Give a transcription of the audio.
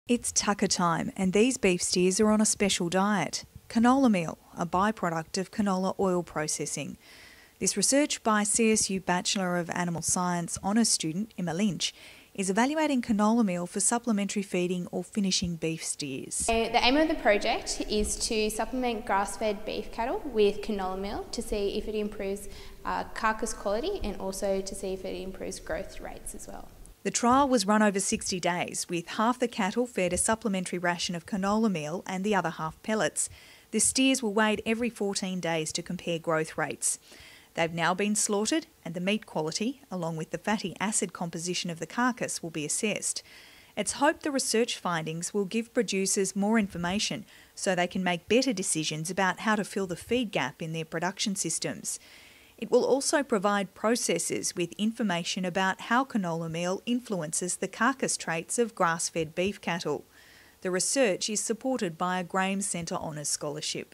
It's tucker time, and these beef steers are on a special diet. Canola meal, a byproduct of canola oil processing. This research by CSU Bachelor of Animal Science honours student Emma Lynch is evaluating canola meal for supplementary feeding or finishing beef steers. So the aim of the project is to supplement grass-fed beef cattle with canola meal to see if it improves carcass quality and also to see if it improves growth rates as well. The trial was run over 60 days, with half the cattle fed a supplementary ration of canola meal and the other half pellets. The steers were weighed every 14 days to compare growth rates. They've now been slaughtered, and the meat quality, along with the fatty acid composition of the carcass, will be assessed. It's hoped the research findings will give producers more information so they can make better decisions about how to fill the feed gap in their production systems. It will also provide processors with information about how canola meal influences the carcass traits of grass-fed beef cattle. The research is supported by a Graham Centre Honours Scholarship.